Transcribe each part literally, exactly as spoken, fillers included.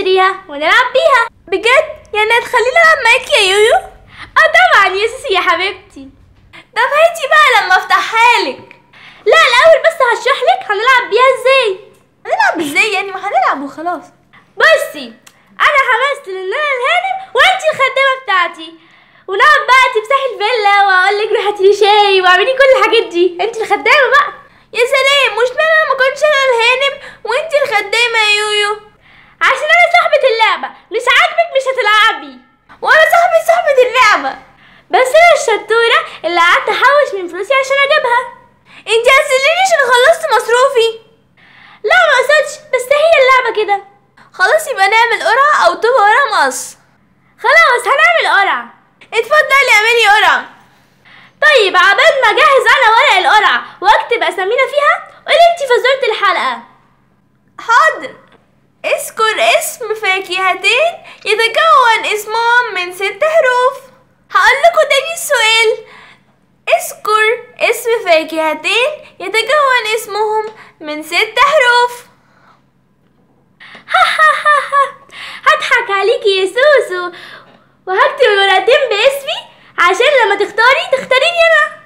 نشتريها ونلعب بيها. بجد؟ يعني هتخليني العب معاكي يا يويو؟ اه طبعا يا سوسو يا حبيبتي. طب هاتي بقى لما افتحها لك. لا الاول بس هشرح لك هنلعب بيها ازاي. هنلعب ازاي يعني؟ ما هنلعب وخلاص. بصي انا حمست ان انا الهانم وانتي الخدامه بتاعتي، ونقعد بقى تمسحي الفيلا واقول لك روحي هاتي لي شاي واعملي كل الحاجات دي. انتي الخدامه بقى. يا سلام، مش معنى انا ما كنتش انا الهانم وانتي الخدامه يا يويو؟ عشان انا صاحبه اللعبه، مش عاجبك مش هتلعبي. وانا صاحبه صاحبه اللعبه، بس انا الشطوره اللي قعدت احوش من فلوسي عشان اجيبها. انتي هتسليني عشان خلصت مصروفي؟ لا ما قصدش، بس هي اللعبه كده. خلاص يبقى نعمل قرعه او طوبه ورا مقص. خلاص هنعمل قرعه. اتفضلي اعملي قرعه. طيب عبال ما اجهز انا ورق القرعه واكتب اسامينا فيها، قولي انتي فزورة الحلقه. حاضر. اذكر اسم فاكهتين يتكون اسمهم من ست حروف. هقول لكم تاني السؤال. اذكر اسم فاكهتين يتكون اسمهم من ست حروف. هضحك عليكي يا سوسو وهكتب الورقتين باسمي عشان لما تختاري تختاريني انا.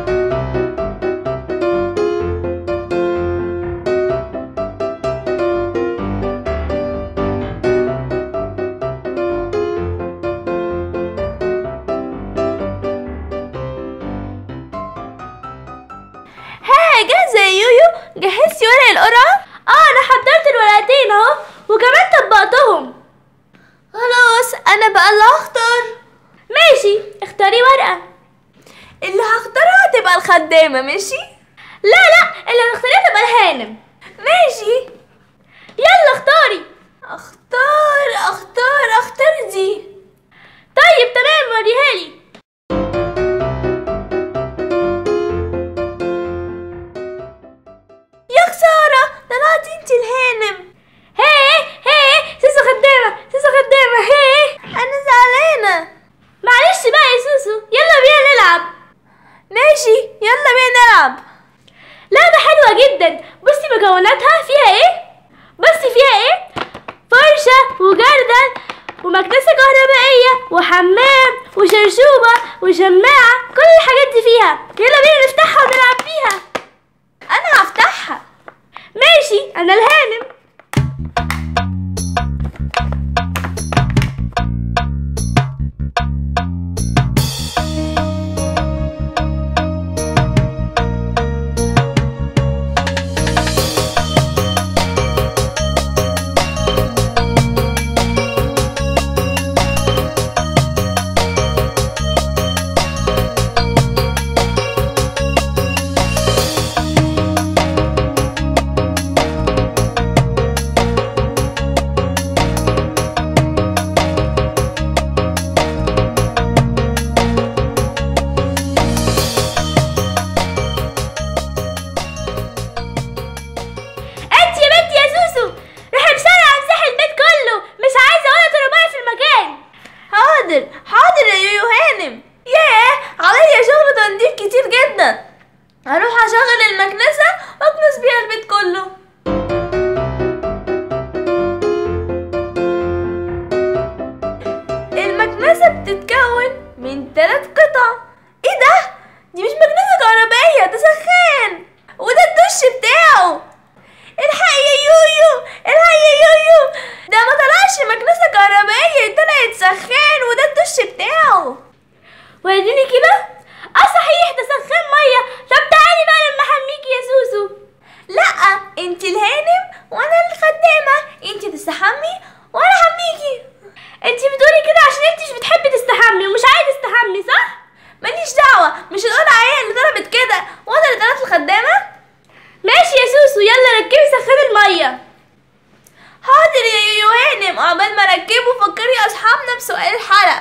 ها جاهزة يا يويو؟ جهزتي ورق القرعة؟ اه انا حضرت الورقتين اهو وكمان طبقتهم. خلاص انا بقى اللي هختار. ماشي اختاري ورقة. اللي هختارها تبقى الخدامة. ماشي؟ لا لا اللي هنختاريها تبقى الهانم. ماشي يلا اختاري. اختار اختار اختار دي. طيب تمام وريهالي. يا خسارة طلعتي انتي الهانم. هي هي سوسو خدامة سوسو خدامة. هي انا زعلانة. معلش بقى يا سوسو يلا بينا نلعب. ماشي يلا بينا نلعب. لعبة حلوة جدا. بصي مكوناتها فيها ايه. بصي فيها ايه، فرشة وجردل ومكنسة كهربائية وحمام وشرشوبة وشماعة، كل الحاجات دي فيها. يلا بينا نفتحها ونلعب فيها. انا هفتحها. ماشي انا الهانم. حاضر حاضر يا يويو هانم. ياه عليا شغل تنظيف كتير جدا. هروح اشغل المكنسة واكنس بيها البيت كله. المكنسة بتتكون من ثلاث قطع. ايه ده؟ دي مش مكنسة كهربائية، ده سخان، وده الدش بتاعه. الحق يا يويو الحق يا يويو، ده ما طلعش مكنسة كهربائية، طلعت سخان وده الدش بتاعه. وريني كده. اه صحيح ده سخان ميه. طب تعالي بقى لما احميكي يا سوسو. لا انتي الهانم وانا الخدامة، انتي تستحمي وانا احميكي. انتي بتقولي كده عشان انتي مش بتحبي تستحمي ومش عايزة تستحمي صح؟ ماليش دعوة، مش القرعة هي اللي طلبت كده وانا اللي طلبت الخدامة. ماشي يا سوسو يلا ركبي سخان الميه. حاضر يا يويو هانم. عقبال ما اركبه فكري اصحابنا بسؤال الحلقة.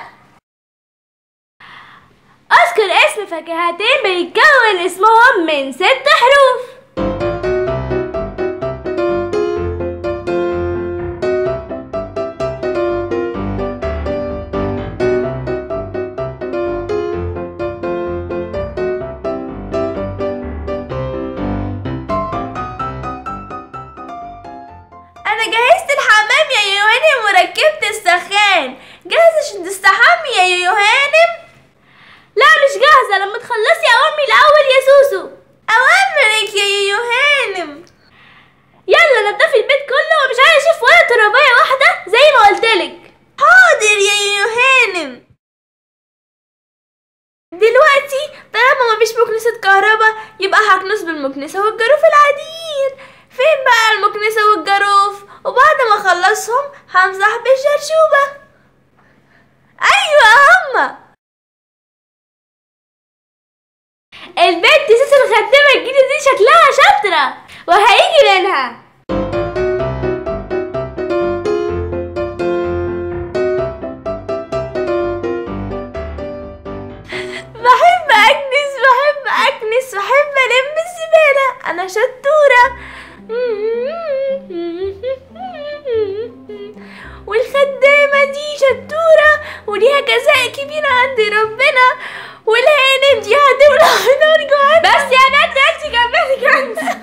اذكر اسم فاكهتين بيتكون اسمهم من ست حروف. انا جهزت الحمام يا يويو هانم المكنسة والجاروف العاديين. فين بقى المكنسة والجاروف؟ وبعد ما اخلصهم همسح بالشرشوبة. ايوه هما. البنت سوسو الخدامة الجديدة دي شكلها شاطرة وهيجي منها. بحب اكنس بحب اكنس بحب الم الزبالة. انا شطورة. والخدامة دي شطورة وليها جزاء كبير عند ربنا. والهانم دي هتولع نار جوه. بس يا بنت انتي كملي كنس.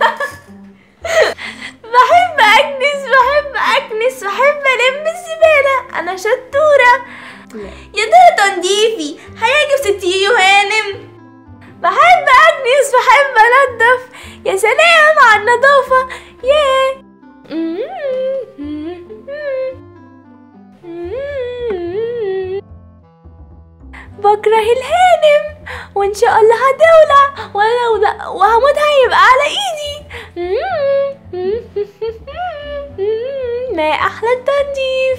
بحب اكنس بحب اكنس بحب الم الزبالة. انا شطورة. يا ترى تنظيفي هيعجب ست يويو هانم؟ بحب اكنس بحب انضف. يا سلام على النظافة. ياه. بكره الهانم وان شاء الله هتولع وهموت هيبقى على ايدي. ما احلى التنظيف.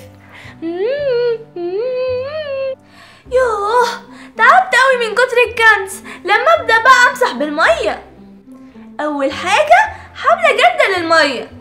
يوه تعبت قوي من كتر الكنس. لما ابدا بقى امسح بالميه. اول حاجه حاول اجدد الميه.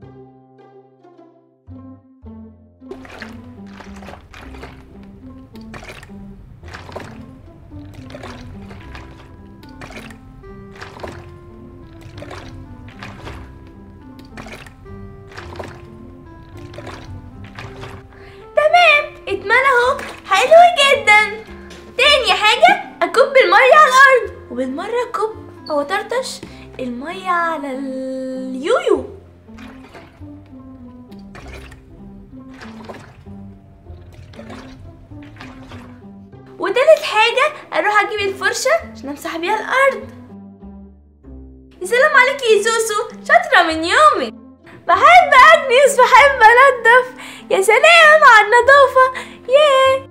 تمام اتملى اهو. حلو جدا. تاني حاجة اكب المية على الارض وبالمرة اكب او اطرطش المية على اليويو. وتالت حاجة اروح اجيب الفرشة عشان امسح بيها الارض. يا سلام عليكي يا سوسو شاطرة من يومك. بحب اكنس بحب انضف. يا سلام على النظافة. ياه.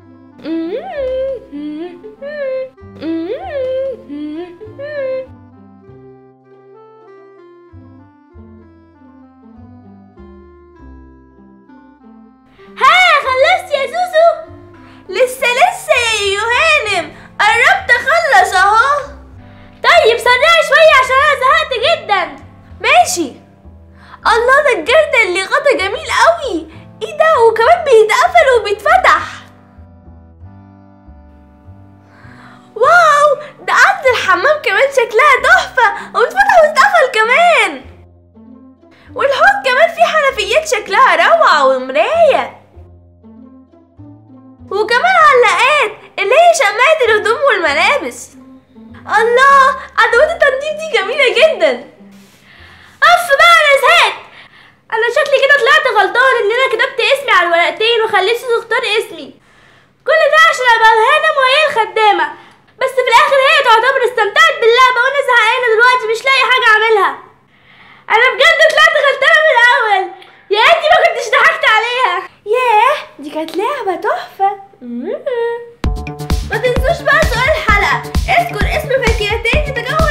ها خلصت يا سوسو؟ لسه لسه يا يويو هانم. قربت اخلص اهو. طيب سرعي شوية عشان انا زهقت جدا. ماشي. الله ده الجرد اللي غطى جميل قوي. ايه ده وكمان بيتقفل وبيتفتح. واو ده قد الحمام كمان شكلها تحفة وبيتفتح ويتقفل كمان. والحوض كمان فيه حنفيات شكلها روعة ومراية. وكمان علقات اللي هي شماعة الهدوم والملابس. الله ادوات التنظيف دي جميلة جدا. اف بقى انا زهقت. انا شكلي كده طلعت غلطان ان انا كتبت اسمي على الورقتين وخليت سوسو تختار اسمي. كل ده عشان ابقى الهانم وهي الخدامة. بس في الاخر هي تعتبر استمتعت باللعبة وانا زهقانة دلوقتي مش لاقي حاجة اعملها. انا بجد طلعت غلطانة من الاول. يا انتي ما كنتش ضحكت عليها. ياه دي كانت لعبة تحفة. ما تنسوش بقى سؤال الحلقة. اذكر اسم فاكهتين يتجاوز